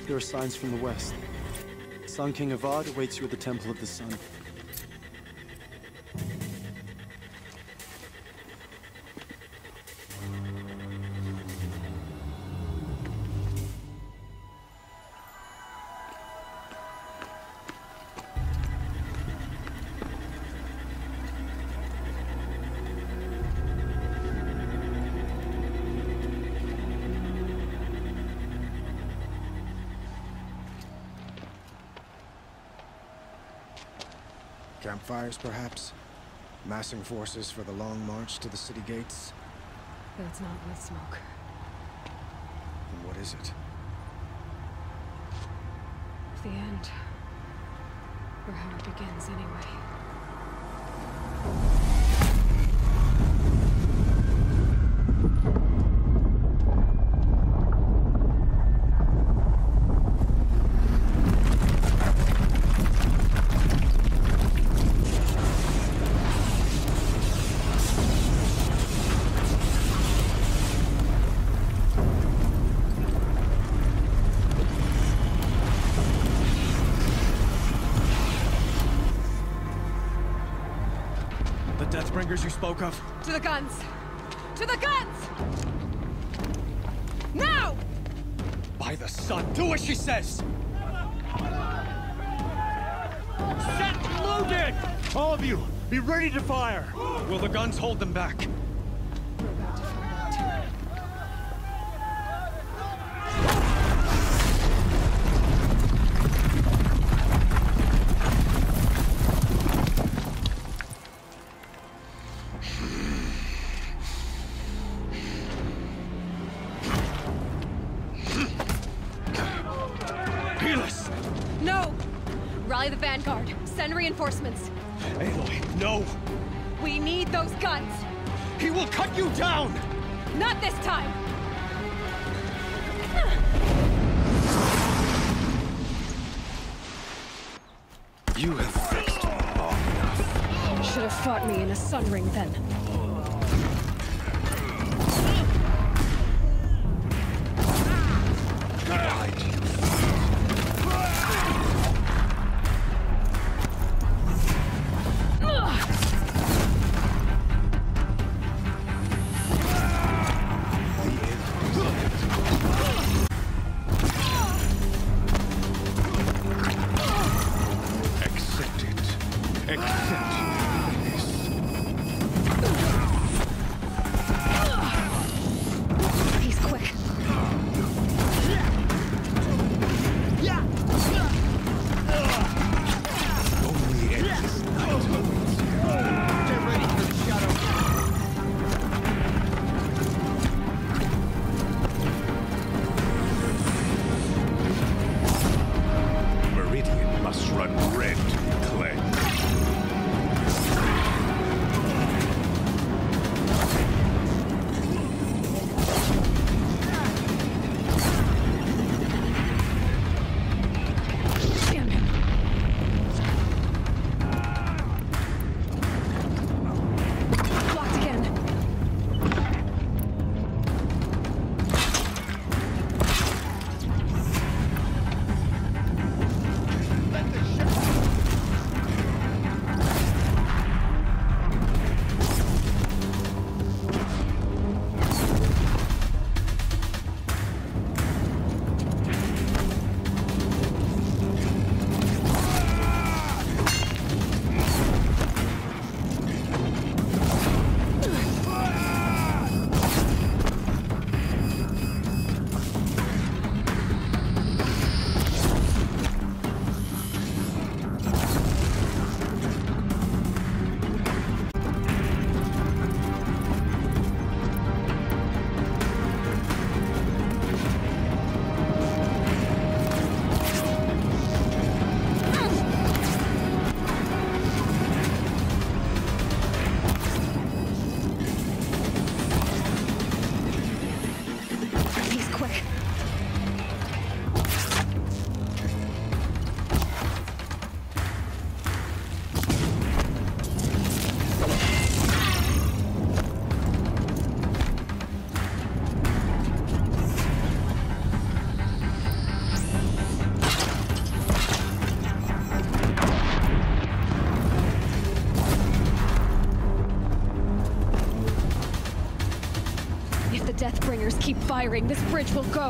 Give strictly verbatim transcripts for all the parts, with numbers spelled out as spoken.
There are signs from the west. Sun King Avad awaits you at the Temple of the Sun. Campfires, perhaps? Massing forces for the long march to the city gates? That's not with smoke. And what is it? The end. Or how it begins, anyway. Deathbringers you spoke of? To the guns! To the guns! Now! By the sun, do as she says! Set loaded! All of you, be ready to fire! Will the guns hold them back? We're about to find out. No! Rally the vanguard. Send reinforcements. Aloy, no! We need those guns! He will cut you down! Not this time! You have fixed me long enough. Should have fought me in a sun ring then. Why'd you? Accept it. Accept this. just keep firing, this bridge will go.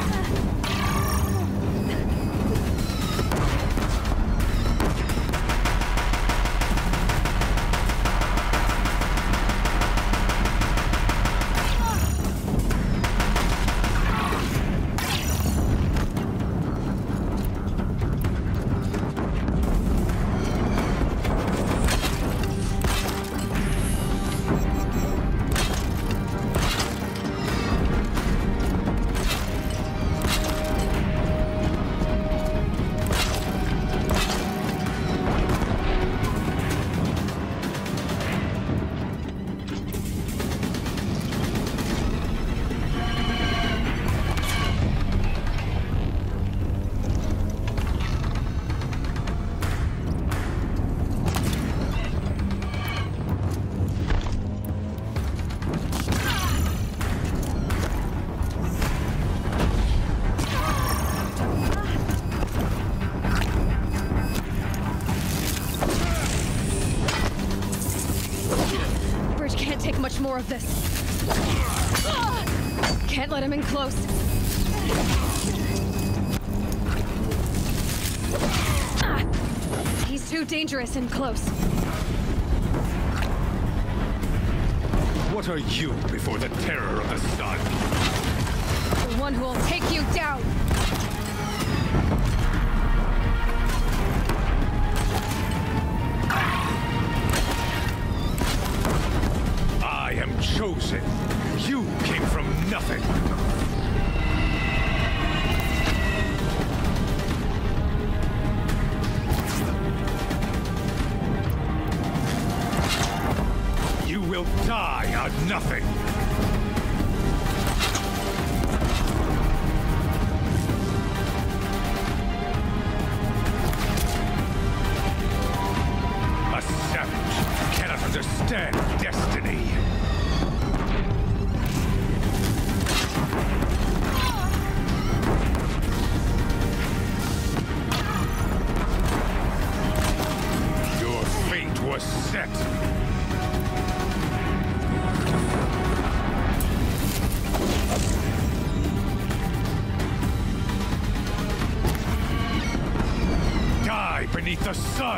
More of this. Can't let him in close. He's too dangerous in close. What are you before the terror of the sun? The one who will take you down. Chosen. You came from nothing. You will die on nothing. A savage cannot understand destiny. Was set. Die beneath the sun.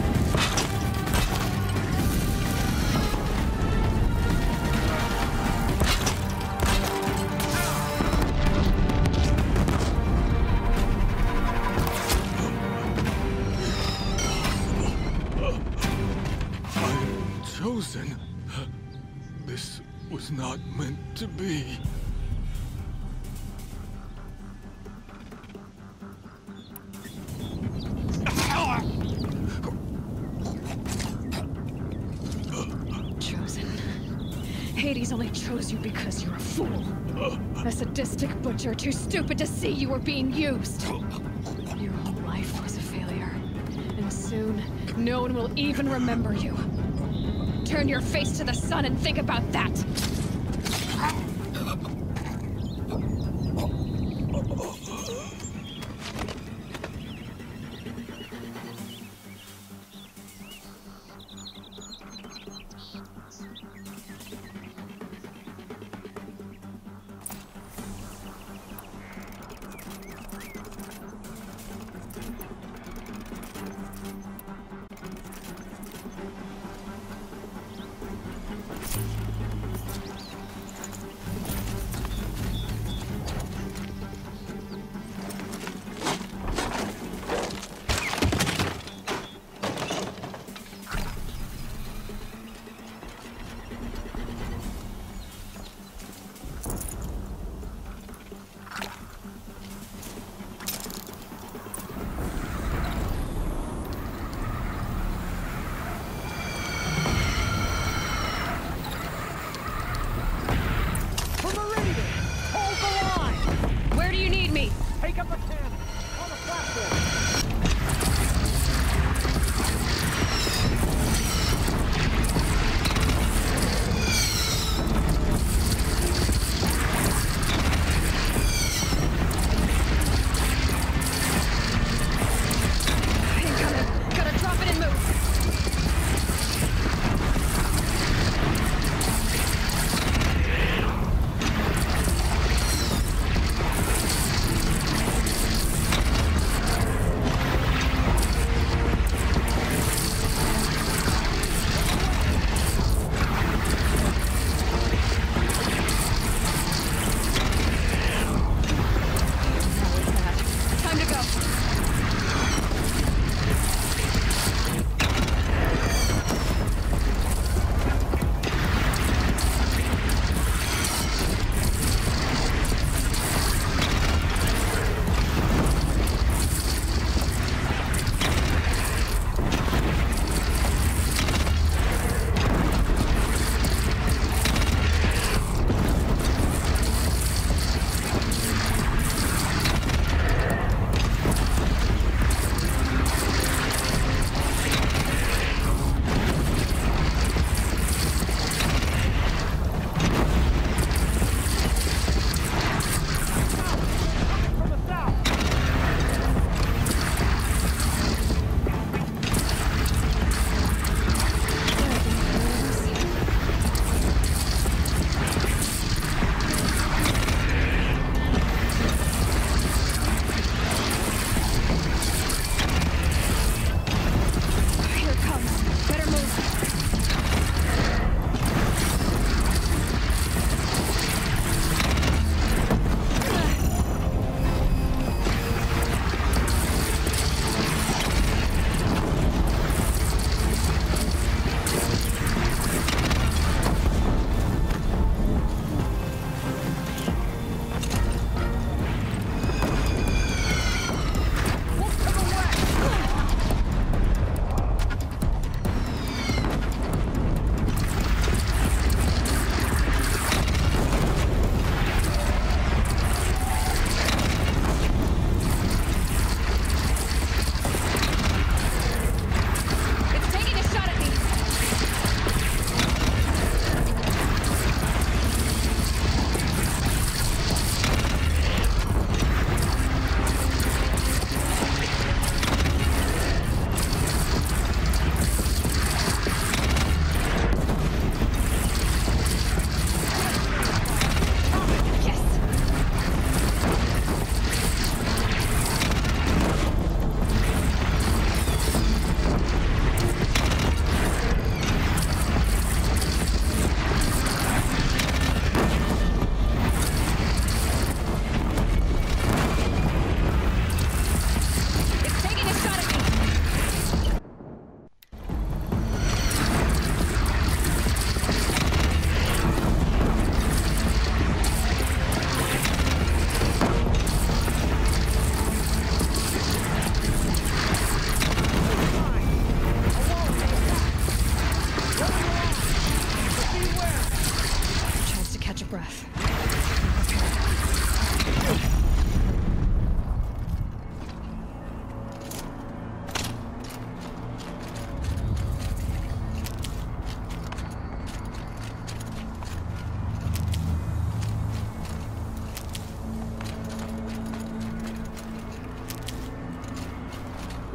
Chosen. This was not meant to be. Chosen. Hades only chose you because you're a fool. A sadistic butcher too stupid to see you were being used. Your whole life was a failure. And soon, no one will even remember you. Turn your face to the sun and think about that!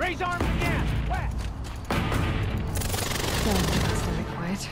Raise arms again! West! Don't stay quiet.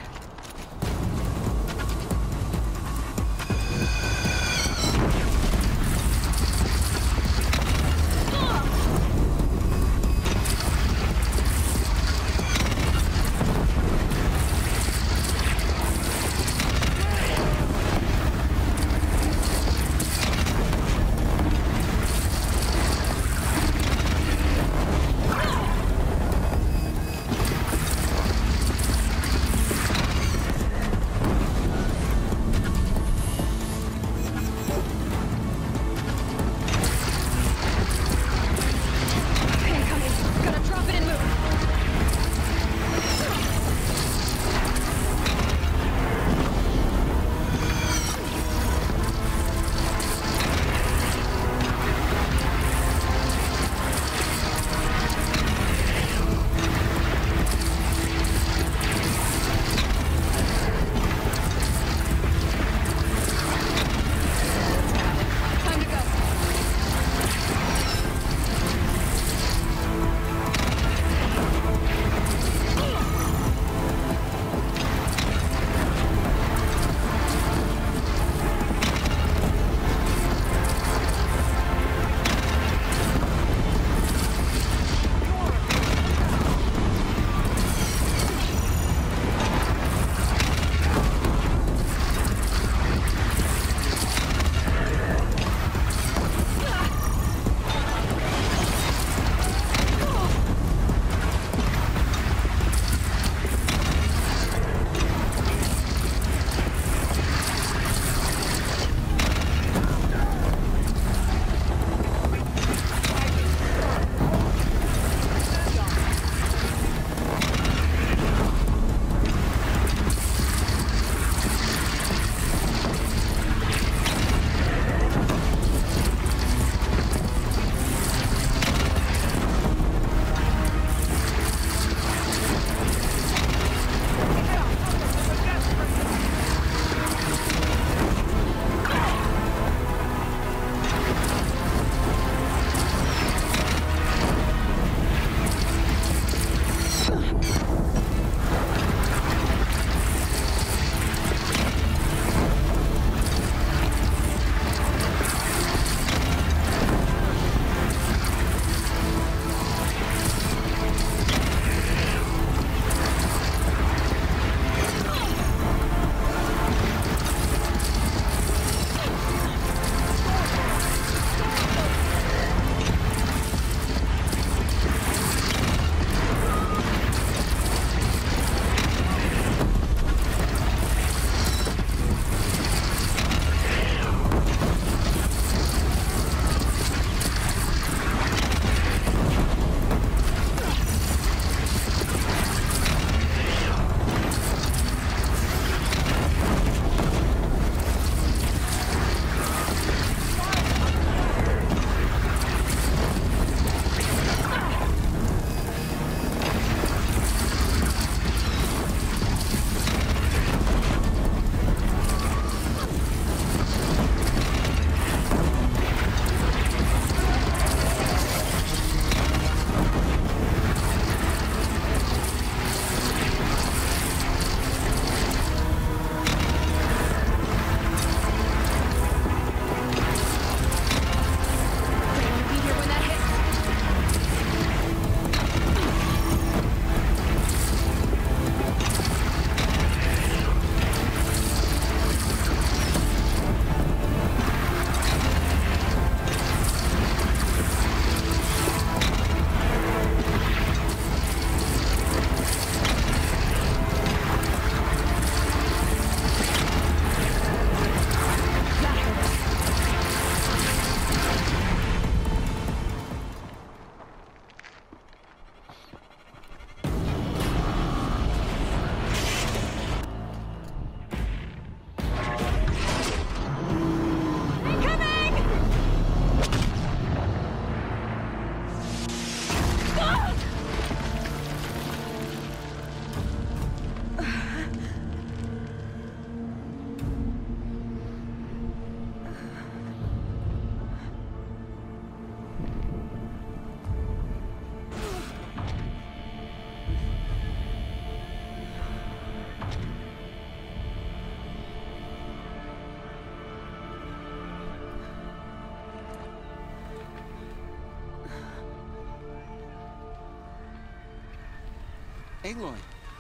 Aloy!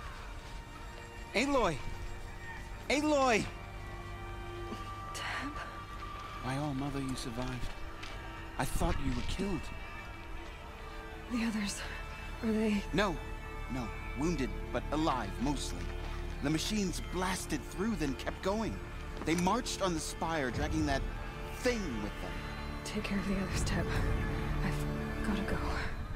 Aloy! Aloy! Teb? My all mother, you survived. I thought you were killed. The others, are they... No, no. Wounded, but alive, mostly. The machines blasted through, then kept going. They marched on the spire, dragging that thing with them. Take care of the others, Teb. I've gotta go.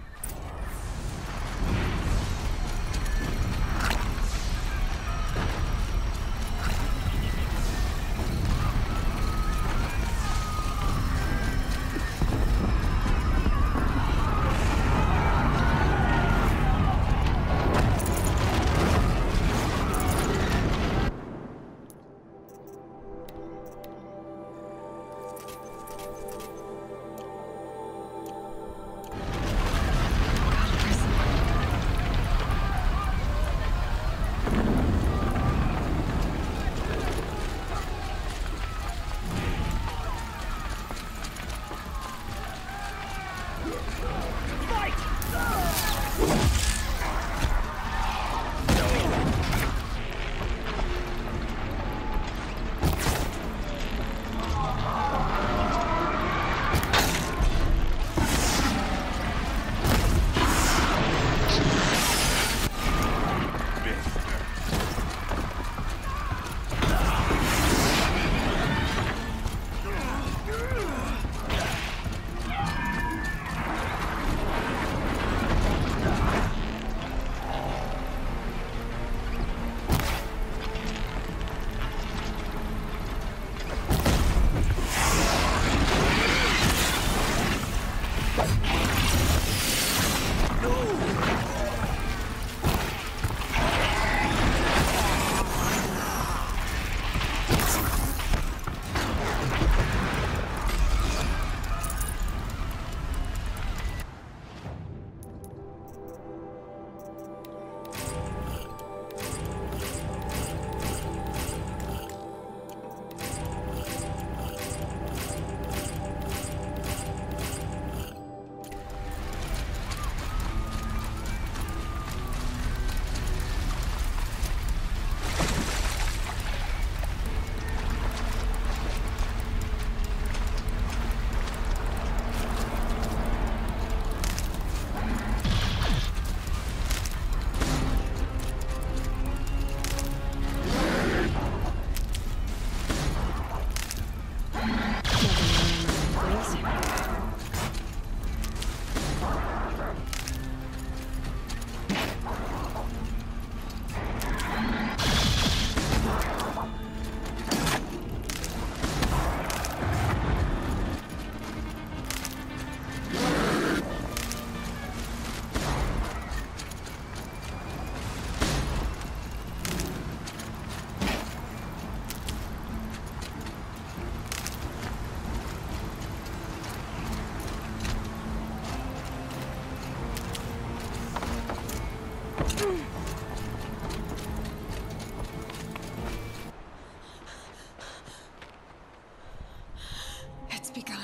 It's begun.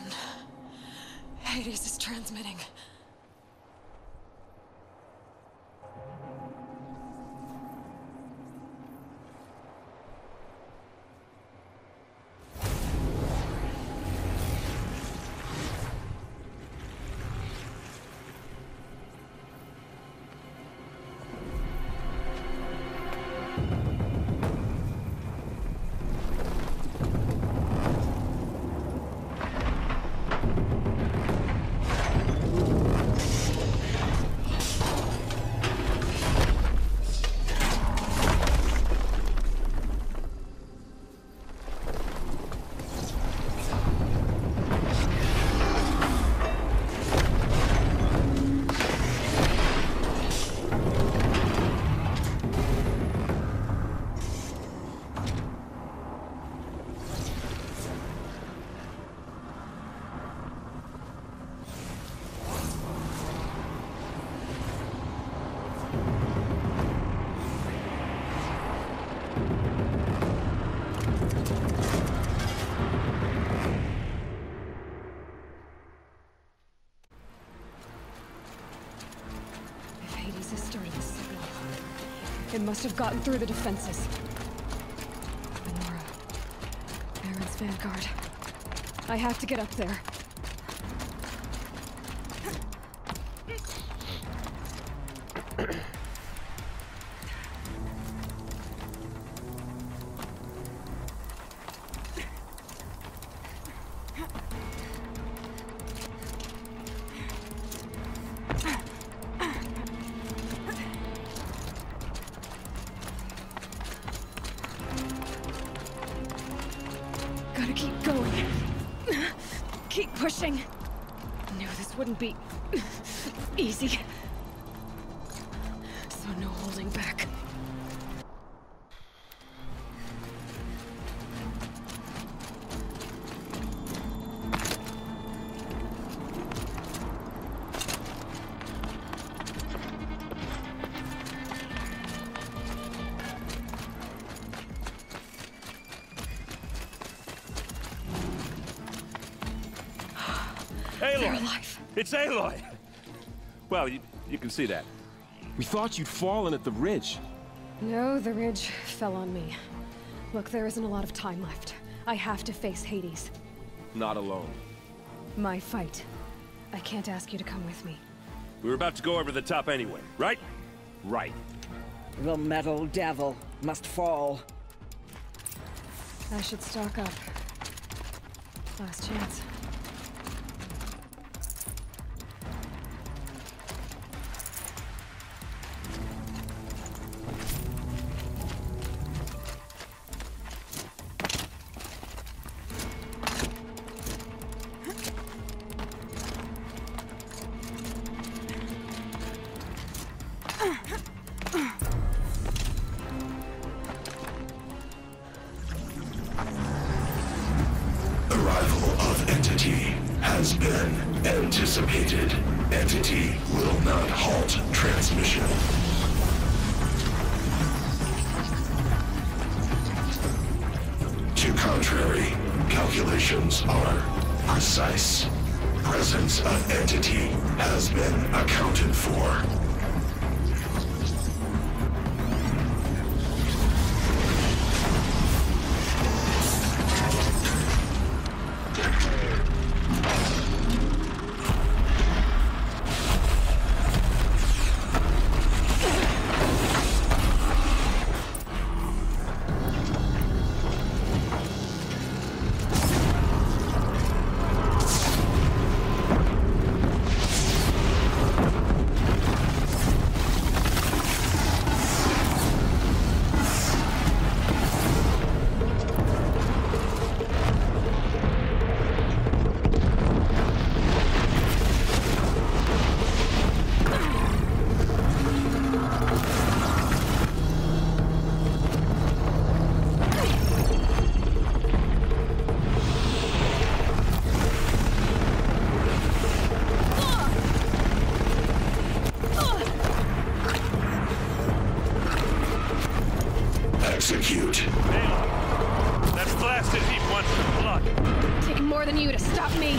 Hades is transmitting. You It must have gotten through the defenses. Nora. Aaron's vanguard. I have to get up there. Gotta keep going. Keep pushing. Knew this wouldn't be easy. So no holding back. They're Aloy! alive. It's Aloy! Well, you, you can see that. We thought you'd fallen at the ridge. No, the ridge fell on me. Look, there isn't a lot of time left. I have to face Hades. Not alone. My fight. I can't ask you to come with me. We were about to go over the top anyway, right? Right. The metal devil must fall. I should stock up. Last chance. Arrival of Entity has been anticipated. Entity will not halt transmission. To contrary, calculations are precise. Presence of Entity has been accounted for. Execute. Aloy! That's blasted heap wants some blood. Taking more than you to stop me.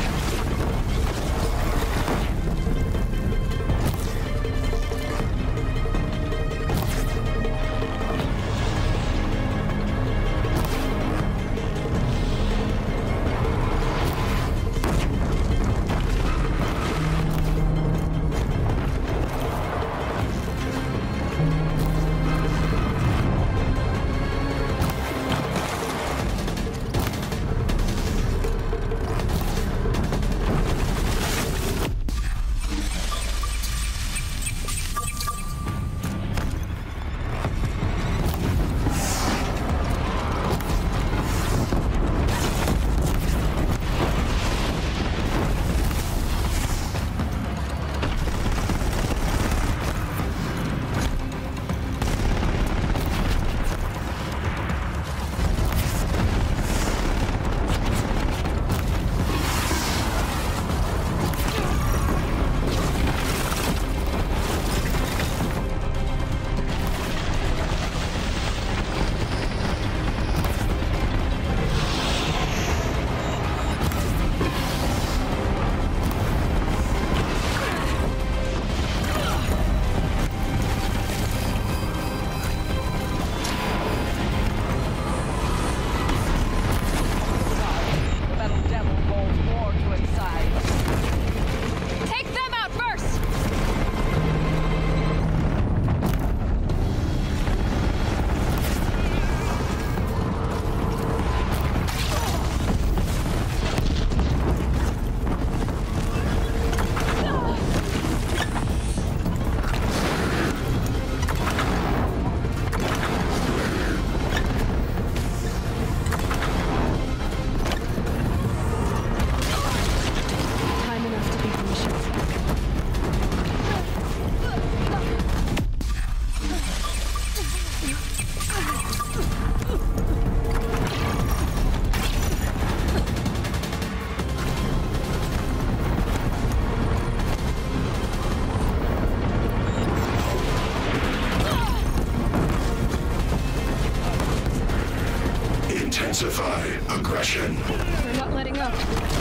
aggression. We're not letting up.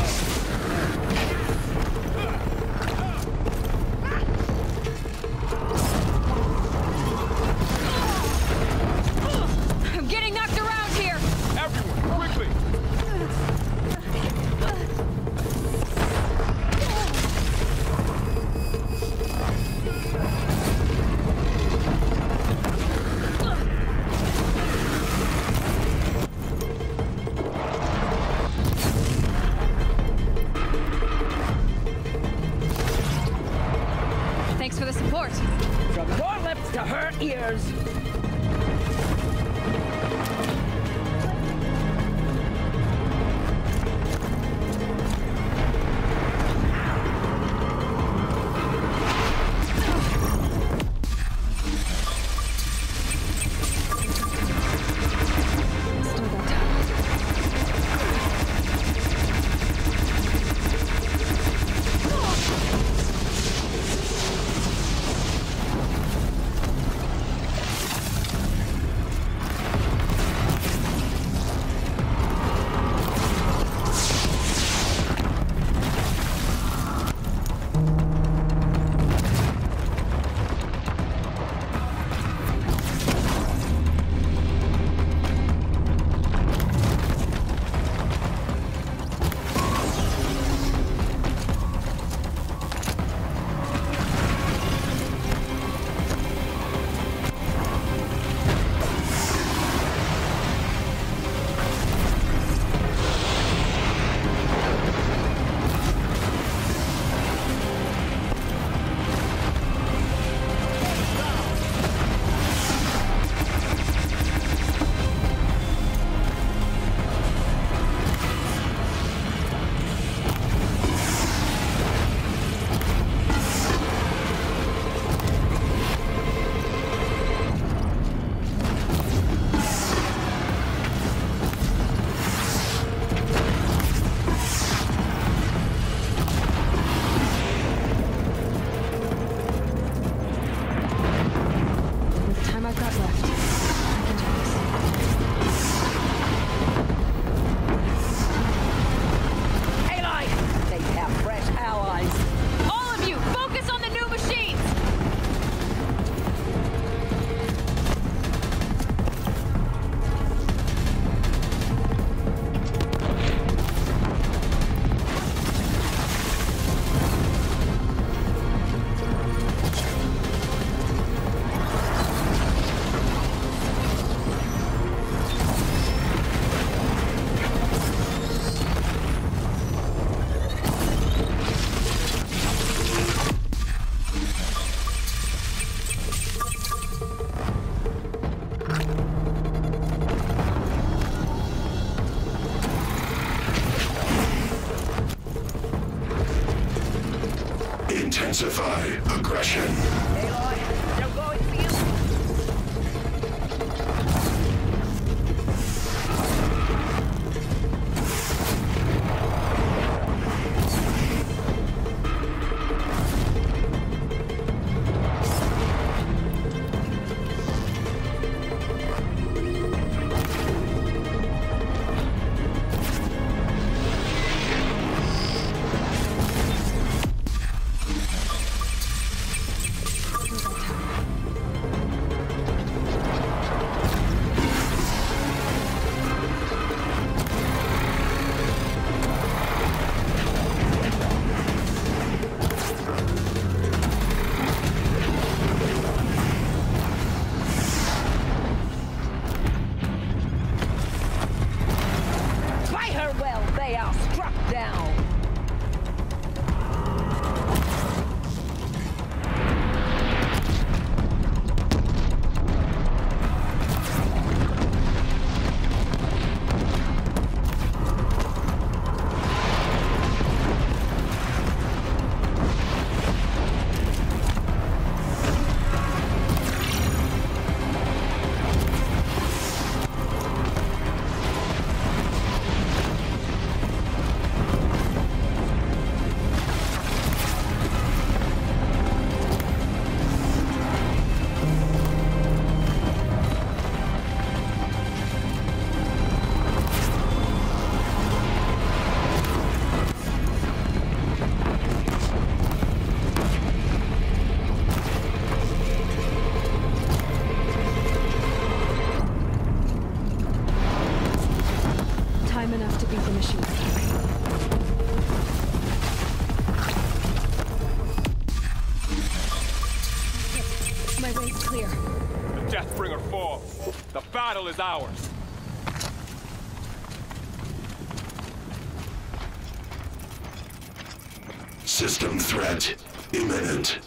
I'm getting knocked around here! Everyone, quickly! Thanks for the support. From your lips to her ears. Still got time. With the time I've got left, I can do this. Aloy! They have fresh allies. All of you, focus on the new machines! Intensify aggression. Aloy, they're going for you. battle is ours. System threat imminent.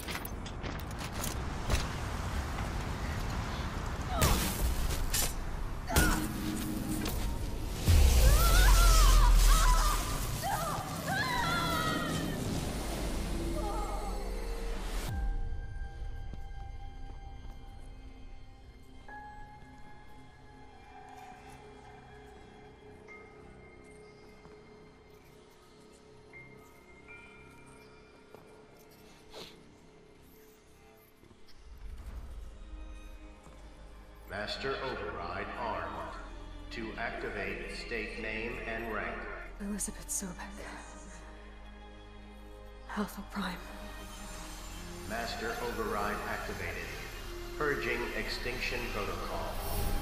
Master Override armed. To activate state name and rank. Elizabeth Sobek. Alpha Prime. Master Override activated. Purging Extinction Protocol.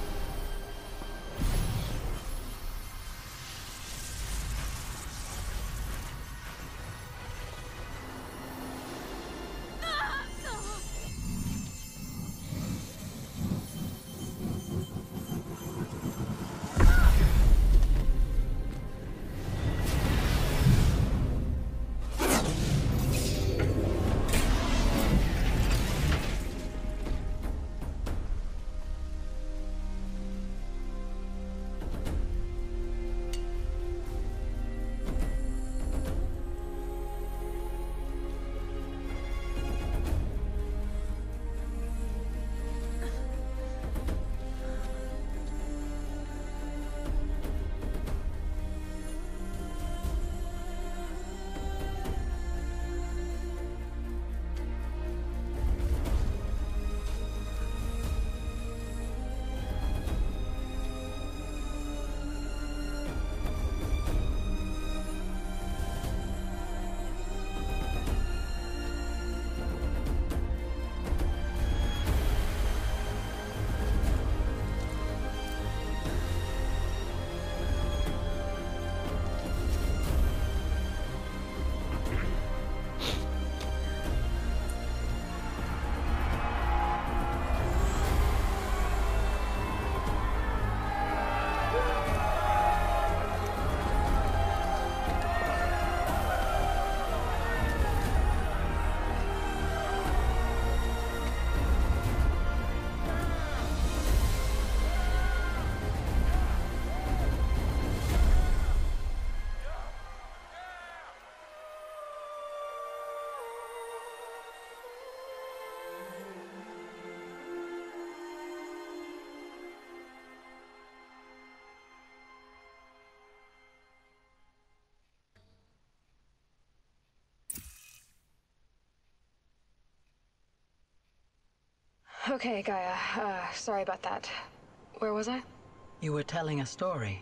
Okay, Gaia. Uh, sorry about that. Where was I? You were telling a story.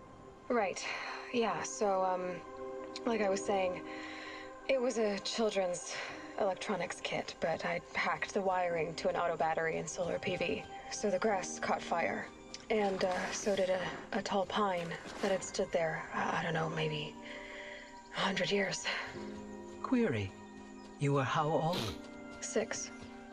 Right. Yeah, so, um, like I was saying, it was a children's electronics kit, but I hacked the wiring to an auto battery and solar P V, so the grass caught fire. And, uh, so did a, a tall pine that had stood there, uh, I don't know, maybe a hundred years. Query. You were how old? Six.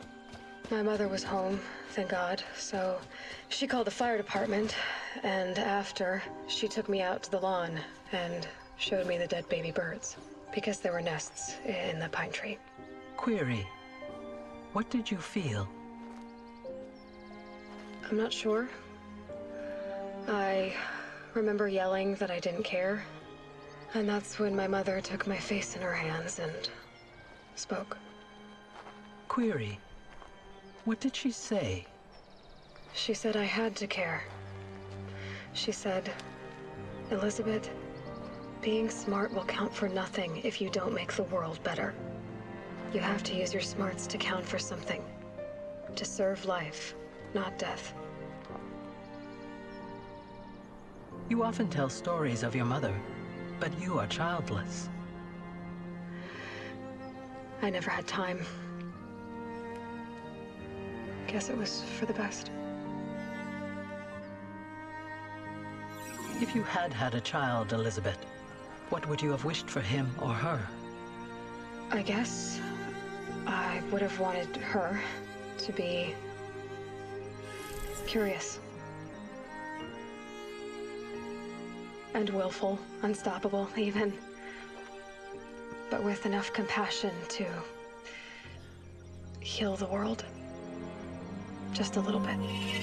My mother was home, thank God, so she called the fire department, and after, she took me out to the lawn and showed me the dead baby birds, because there were nests in the pine tree. Query. What did you feel? I'm not sure. I remember yelling that I didn't care, and that's when my mother took my face in her hands and spoke. Query. What did she say? She said I had to care. She said, Elizabeth, being smart will count for nothing if you don't make the world better. You have to use your smarts to count for something. To serve life, not death. You often tell stories of your mother, but you are childless. I never had time. Guess it was for the best. If you had had a child, Elizabeth, what would you have wished for him or her? I guess I would have wanted her to be curious And willful, unstoppable, even. But with enough compassion to heal the world. Just a little bit.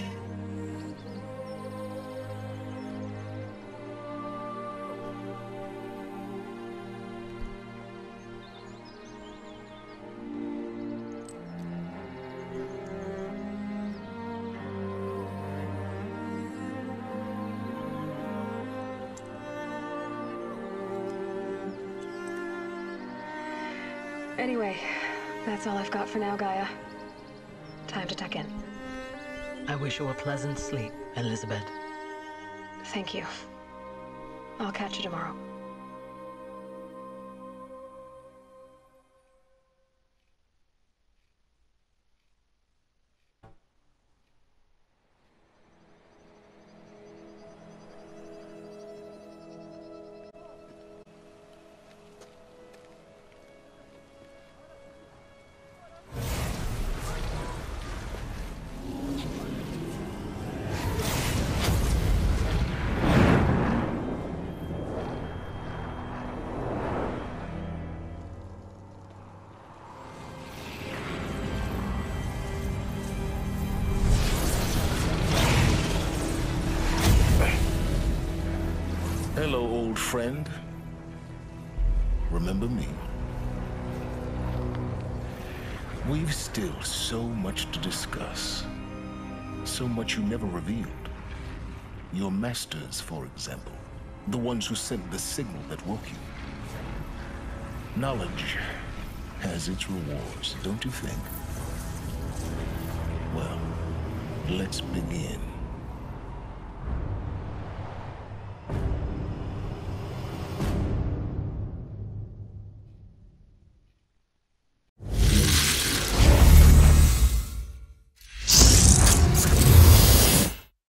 Anyway, that's all I've got for now, Gaia. Time to tuck in. I wish you a pleasant sleep, Elizabeth. Thank you. I'll catch you tomorrow. Hello, old friend. Remember me? We've still so much to discuss. So much you never revealed. Your masters, for example. The ones who sent the signal that woke you. Knowledge has its rewards, don't you think? Well, let's begin.